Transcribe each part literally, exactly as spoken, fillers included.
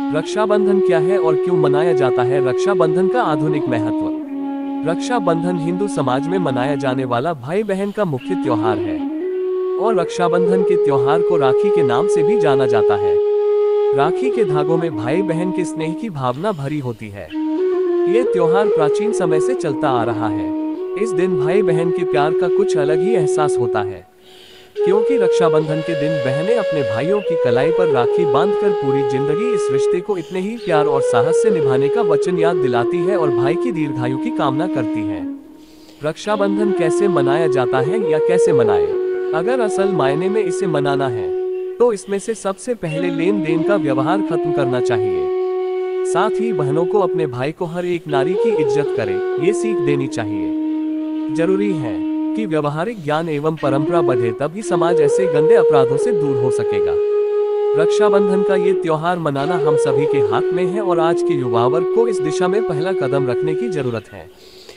रक्षाबंधन क्या है और क्यों मनाया जाता है? रक्षाबंधन का आधुनिक महत्व। रक्षाबंधन हिंदू समाज में मनाया जाने वाला भाई बहन का मुख्य त्योहार है और रक्षाबंधन के त्योहार को राखी के नाम से भी जाना जाता है। राखी के धागों में भाई बहन के स्नेह की भावना भरी होती है। ये त्योहार प्राचीन समय से चलता आ रहा है। इस दिन भाई बहन के प्यार का कुछ अलग ही एहसास होता है, क्योंकि रक्षाबंधन के दिन बहनें अपने भाइयों की कलाई पर राखी बांधकर पूरी जिंदगी इस रिश्ते को इतने ही प्यार और साहस से निभाने का वचन याद दिलाती है और भाई की दीर्घायु की कामना करती है। रक्षाबंधन कैसे मनाया जाता है या कैसे मनाए? अगर असल मायने में इसे मनाना है तो इसमें से सबसे पहले लेन देन का व्यवहार खत्म करना चाहिए। साथ ही बहनों को अपने भाई को हर एक नारी की इज्जत करे, ये सीख देनी चाहिए। जरूरी है कि व्यवहारिक ज्ञान एवं परंपरा बढ़े, तभी समाज ऐसे गंदे अपराधों से दूर हो सकेगा। रक्षाबंधन का ये त्योहार मनाना हम सभी के हाथ में है और आज के युवा वर्ग को इस दिशा में पहला कदम रखने की जरूरत है।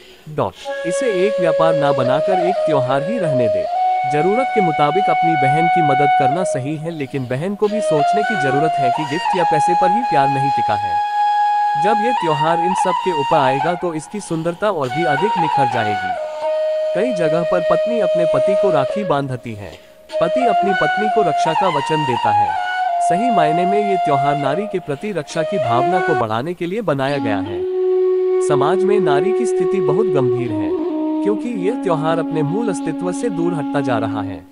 डॉट इसे एक व्यापार ना बनाकर एक त्योहार ही रहने दे। जरूरत के मुताबिक अपनी बहन की मदद करना सही है, लेकिन बहन को भी सोचने की जरूरत है कि गिफ्ट या पैसे पर ही प्यार नहीं टिका है। जब ये त्योहार इन सब के ऊपर आएगा तो इसकी सुंदरता और भी अधिक निखर जाएगी। कई जगह पर पत्नी अपने पति को राखी बांधती है, पति अपनी पत्नी को रक्षा का वचन देता है। सही मायने में ये त्योहार नारी के प्रति रक्षा की भावना को बढ़ाने के लिए बनाया गया है। समाज में नारी की स्थिति बहुत गंभीर है, क्योंकि यह त्योहार अपने मूल अस्तित्व से दूर हटता जा रहा है।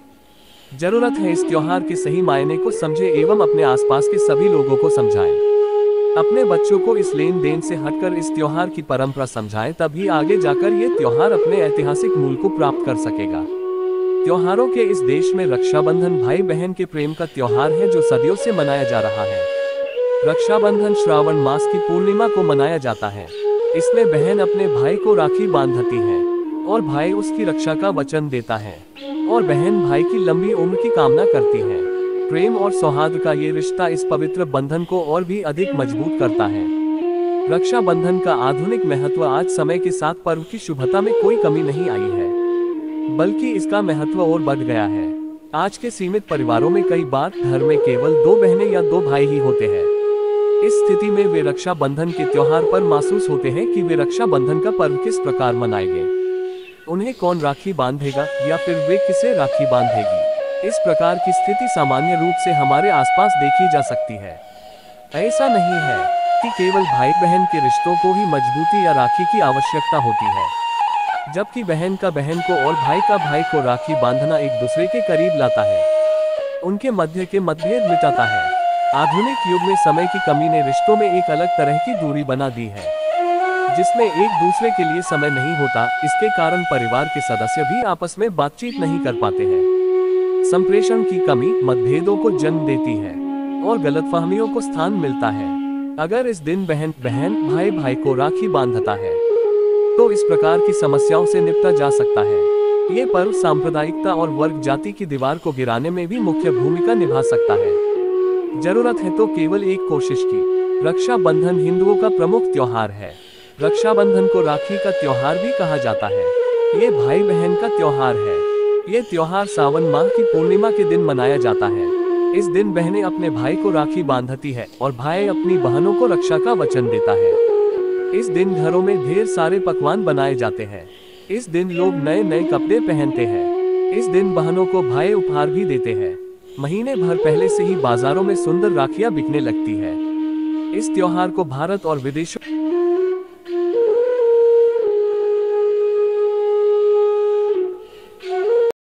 जरूरत है इस त्योहार के सही मायने को समझे एवं अपने आसपास के सभी लोगों को समझाएं। अपने बच्चों को इस लेन देन से हटकर इस त्योहार की परंपरा समझाएं, तभी आगे जाकर ये त्योहार अपने ऐतिहासिक मूल को प्राप्त कर सकेगा। त्योहारों के इस देश में रक्षाबंधन भाई बहन के प्रेम का त्योहार है जो सदियों से मनाया जा रहा है। रक्षाबंधन श्रावण मास की पूर्णिमा को मनाया जाता है। इसमें बहन अपने भाई को राखी बांधती है और भाई उसकी रक्षा का वचन देता है और बहन भाई की लंबी उम्र की कामना करती है। प्रेम और सौहार्द का ये रिश्ता इस पवित्र बंधन को और भी अधिक मजबूत करता है। रक्षाबंधन का आधुनिक महत्व आज समय के साथ पर्व की शुभता में कोई कमी नहीं आई है, बल्कि इसका महत्व और बढ़ गया है। आज के सीमित परिवारों में कई बार घर में केवल दो बहनें या दो भाई ही होते हैं। इस स्थिति में वे रक्षाबंधन के त्योहार पर महसूस होते हैं कि वे रक्षाबंधन का पर्व किस प्रकार मनाएंगे, उन्हें कौन राखी बांधेगा या फिर वे किसे राखी बांधेगी। इस प्रकार की स्थिति सामान्य रूप से हमारे आसपास देखी जा सकती है। ऐसा नहीं है कि केवल भाई बहन के रिश्तों को ही मजबूती या राखी की आवश्यकता होती है, जबकि बहन का बहन को और भाई का भाई को राखी बांधना एक दूसरे के करीब लाता है, उनके मध्य के मतभेद मिटाता है। आधुनिक युग में समय की कमी ने रिश्तों में एक अलग तरह की दूरी बना दी है, जिसमें एक दूसरे के लिए समय नहीं होता। इसके कारण परिवार के सदस्य भी आपस में बातचीत नहीं कर पाते हैं। संप्रेषण की कमी मतभेदों को जन्म देती है और गलतफहमियों को स्थान मिलता है। अगर इस दिन बहन बहन भाई भाई को राखी बांधता है तो इस प्रकार की समस्याओं से निपटा जा सकता है। ये पर्व सांप्रदायिकता और वर्ग जाति की दीवार को गिराने में भी मुख्य भूमिका निभा सकता है। जरूरत है तो केवल एक कोशिश की। रक्षाबंधन हिंदुओं का प्रमुख त्योहार है। रक्षाबंधन को राखी का त्योहार भी कहा जाता है। ये भाई बहन का त्योहार है। ये त्योहार सावन माह की पूर्णिमा के दिन मनाया जाता है। इस दिन बहनें अपने भाई को राखी बांधती है और भाई अपनी बहनों को रक्षा का वचन देता है। इस दिन घरों में ढेर सारे पकवान बनाए जाते हैं। इस दिन लोग नए नए कपड़े पहनते हैं। इस दिन बहनों को भाई उपहार भी देते हैं। महीने भर पहले से ही बाजारों में सुंदर राखियां बिकने लगती है। इस त्योहार को भारत और विदेशों